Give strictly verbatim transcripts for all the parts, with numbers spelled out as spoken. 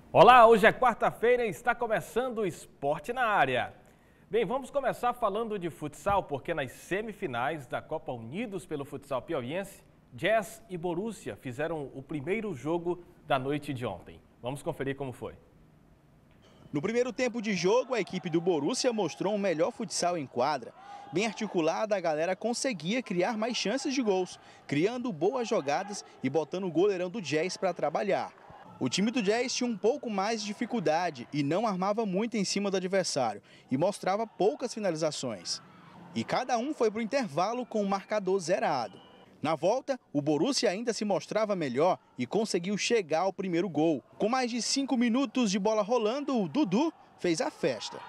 Olá, hoje é quarta-feira e está começando o Esporte na Área. Bem, vamos começar falando de futsal, porque nas semifinais da Copa Unidos pelo Futsal Piauiense, Jazz e Borussia fizeram o primeiro jogo da noite de ontem. Vamos conferir como foi. No primeiro tempo de jogo, a equipe do Borussia mostrou um melhor futsal em quadra. Bem articulada, a galera conseguia criar mais chances de gols, criando boas jogadas e botando o goleirão do Jazz para trabalhar. O time do Jazz tinha um pouco mais de dificuldade e não armava muito em cima do adversário e mostrava poucas finalizações. E cada um foi para o intervalo com o marcador zerado. Na volta, o Borussia ainda se mostrava melhor e conseguiu chegar ao primeiro gol. Com mais de cinco minutos de bola rolando, o Dudu fez a festa.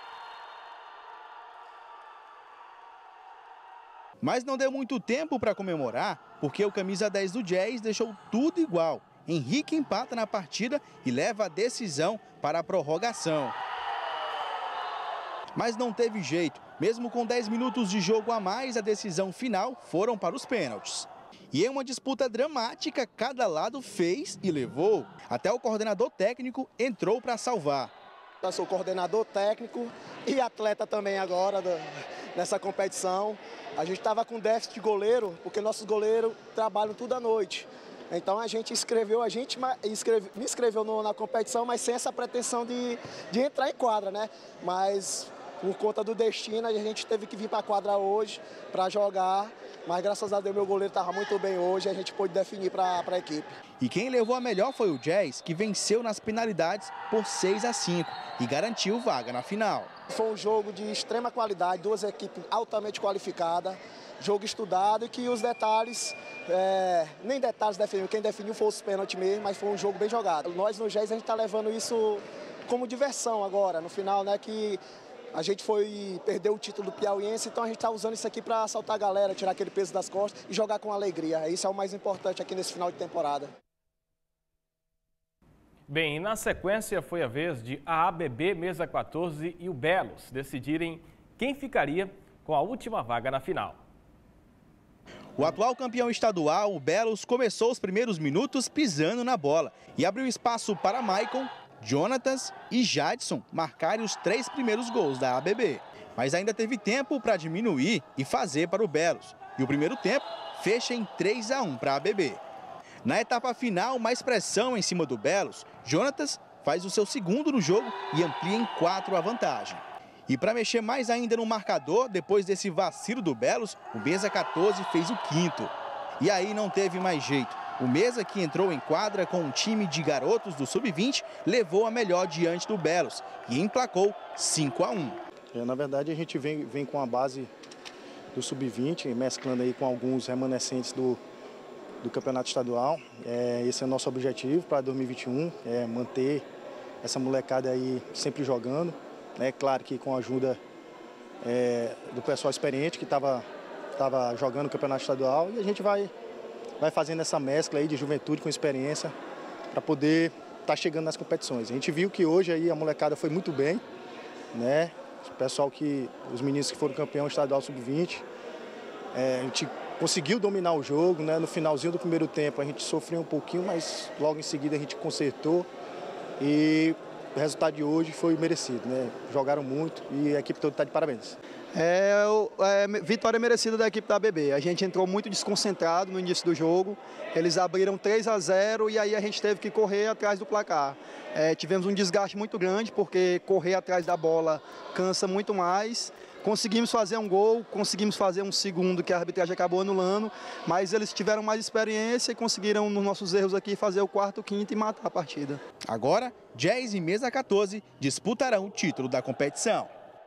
Mas não deu muito tempo para comemorar, porque o camisa dez do Jazz deixou tudo igual. Henrique empata na partida e leva a decisão para a prorrogação. Mas não teve jeito. Mesmo com dez minutos de jogo a mais, a decisão final foram para os pênaltis. E em uma disputa dramática, cada lado fez e levou. Até o coordenador técnico entrou para salvar. Eu sou coordenador técnico e atleta também agora do, nessa competição. A gente estava com déficit de goleiro, porque nossos goleiros trabalham tudo à noite. Então a gente inscreveu, a gente inscreve, me inscreveu no, na competição, mas sem essa pretensão de, de entrar em quadra, né? Mas por conta do destino, a gente teve que vir para a quadra hoje para jogar. Mas graças a Deus meu goleiro estava muito bem hoje e a gente pôde definir para a equipe. E quem levou a melhor foi o Jazz, que venceu nas penalidades por seis a cinco e garantiu vaga na final. Foi um jogo de extrema qualidade, duas equipes altamente qualificadas. Jogo estudado e que os detalhes, é, nem detalhes definiram, quem definiu foi os pênaltis mesmo, mas foi um jogo bem jogado. Nós no Jazz a gente está levando isso como diversão agora, no final, né, que a gente foi perder o título do Piauiense, então a gente está usando isso aqui para assaltar a galera, tirar aquele peso das costas e jogar com alegria. Isso é o mais importante aqui nesse final de temporada. Bem, na sequência foi a vez de a ABB Mesa quatorze e o Belos decidirem quem ficaria com a última vaga na final. O atual campeão estadual, o Belos, começou os primeiros minutos pisando na bola e abriu espaço para Maicon, Jonatas e Jadson marcarem os três primeiros gols da A B B. Mas ainda teve tempo para diminuir e fazer para o Belos. E o primeiro tempo fecha em três a um para a A B B. Na etapa final, mais pressão em cima do Belos, Jonatas faz o seu segundo no jogo e amplia em quatro a vantagem. E para mexer mais ainda no marcador, depois desse vacilo do Belos, o Mesa quatorze fez o quinto. E aí não teve mais jeito. O Mesa, que entrou em quadra com um time de garotos do sub vinte, levou a melhor diante do Belos e emplacou cinco a um. É, na verdade, a gente vem, vem com a base do sub vinte, mesclando aí com alguns remanescentes do, do campeonato estadual. É, esse é o nosso objetivo para dois mil e vinte e um, é manter essa molecada aí sempre jogando. É claro que com a ajuda é, do pessoal experiente que estava tava jogando o campeonato estadual, e a gente vai, vai fazendo essa mescla aí de juventude com experiência para poder estar tá chegando nas competições. A gente viu que hoje aí a molecada foi muito bem, né? O pessoal que, os meninos que foram campeão estadual sub vinte, é, a gente conseguiu dominar o jogo, né? No finalzinho do primeiro tempo a gente sofreu um pouquinho, mas logo em seguida a gente consertou e o resultado de hoje foi merecido, né? Jogaram muito e a equipe toda está de parabéns. É, é vitória merecida da equipe da A B B. A gente entrou muito desconcentrado no início do jogo. Eles abriram três a zero e aí a gente teve que correr atrás do placar. É, tivemos um desgaste muito grande porque correr atrás da bola cansa muito mais. Conseguimos fazer um gol, conseguimos fazer um segundo que a arbitragem acabou anulando, mas eles tiveram mais experiência e conseguiram, nos nossos erros aqui, fazer o quarto, quinto e matar a partida. Agora, Jazz e Mesa quatorze disputarão o título da competição.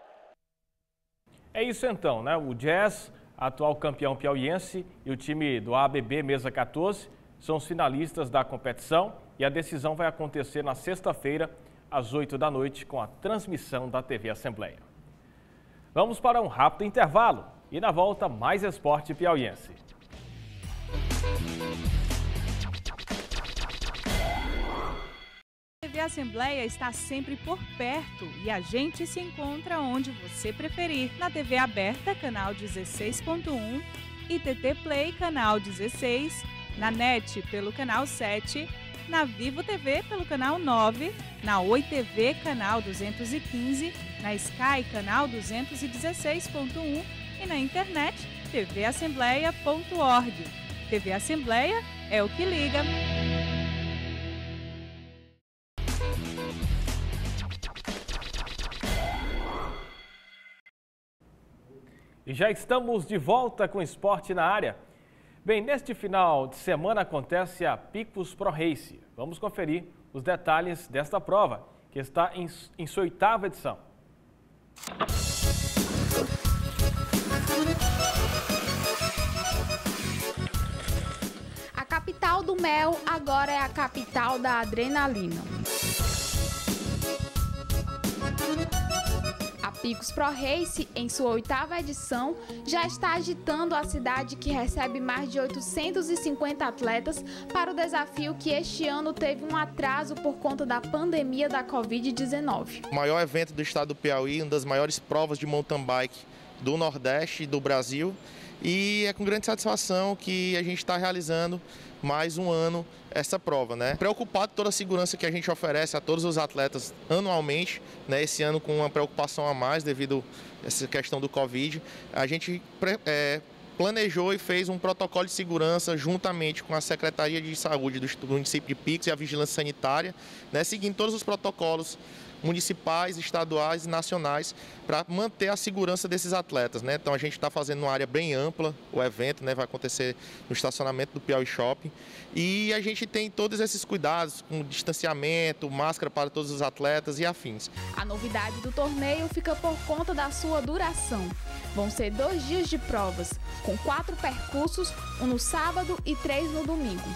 É isso então, né? O Jazz, atual campeão piauiense, e o time do A B B Mesa quatorze são os finalistas da competição e a decisão vai acontecer na sexta-feira, às oito da noite, com a transmissão da T V Assembleia. Vamos para um rápido intervalo e na volta mais esporte piauiense. A T V Assembleia está sempre por perto e a gente se encontra onde você preferir. Na T V aberta, canal dezesseis ponto um, I T T Play, canal dezesseis, na NET pelo canal sete na Vivo T V pelo canal nove, na Oi T V canal duzentos e quinze, na Sky canal duzentos e dezesseis ponto um e na internet t v assembleia ponto org. T V Assembleia é o que liga. E já estamos de volta com esporte na área. Bem, neste final de semana acontece a Picos Pro Race. Vamos conferir os detalhes desta prova, que está em, em sua oitava edição. A capital do mel agora é a capital da adrenalina. A Picos Pro Race, em sua oitava edição, já está agitando a cidade, que recebe mais de oitocentos e cinquenta atletas para o desafio que este ano teve um atraso por conta da pandemia da covid dezenove. O maior evento do estado do Piauí, uma das maiores provas de mountain bike do Nordeste e do Brasil. E é com grande satisfação que a gente está realizando mais um ano essa prova, né? Preocupado com toda a segurança que a gente oferece a todos os atletas anualmente, né? Esse ano com uma preocupação a mais devido a essa questão do Covid, a gente é, planejou e fez um protocolo de segurança juntamente com a Secretaria de Saúde do município de Picos e a Vigilância Sanitária, né? Seguindo todos os protocolos municipais, estaduais e nacionais para manter a segurança desses atletas, né? Então a gente está fazendo uma área bem ampla, o evento, né, vai acontecer no estacionamento do Piauí Shopping, e a gente tem todos esses cuidados com distanciamento, máscara para todos os atletas e afins. A novidade do torneio fica por conta da sua duração. Vão ser dois dias de provas, com quatro percursos, um no sábado e três no domingo.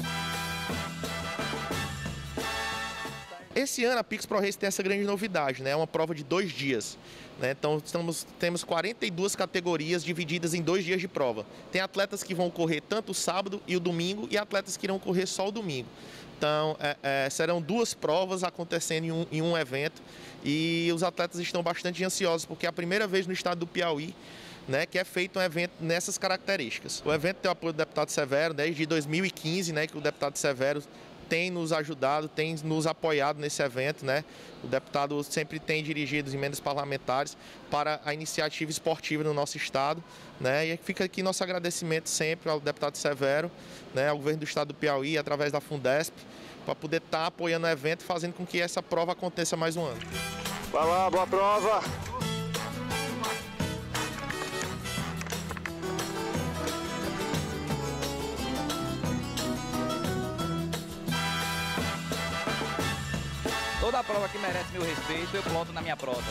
Esse ano a Picos Pro Race tem essa grande novidade, né? É uma prova de dois dias. Né? Então estamos, temos quarenta e duas categorias divididas em dois dias de prova. Tem atletas que vão correr tanto o sábado e o domingo e atletas que irão correr só o domingo. Então é, é, serão duas provas acontecendo em um, em um evento e os atletas estão bastante ansiosos porque é a primeira vez no estado do Piauí, né, que é feito um evento nessas características. O evento tem o apoio do deputado Severo desde dois mil e quinze, né, que o deputado Severo tem nos ajudado, tem nos apoiado nesse evento, né? O deputado sempre tem dirigido as emendas parlamentares para a iniciativa esportiva no nosso estado, né? E fica aqui nosso agradecimento sempre ao deputado Severo, né, ao governo do estado do Piauí, através da Fundesp, para poder estar apoiando o evento, fazendo com que essa prova aconteça mais um ano. Vai lá, boa prova! Toda a prova que merece meu respeito, eu ploto na minha prova.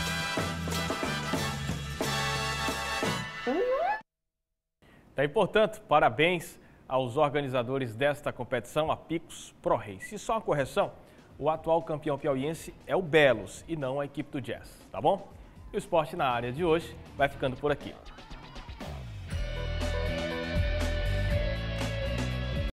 Daí, portanto, parabéns aos organizadores desta competição, a Picos Pro Race. E só uma correção, o atual campeão piauiense é o Belos e não a equipe do Jazz, tá bom? E o esporte na área de hoje vai ficando por aqui.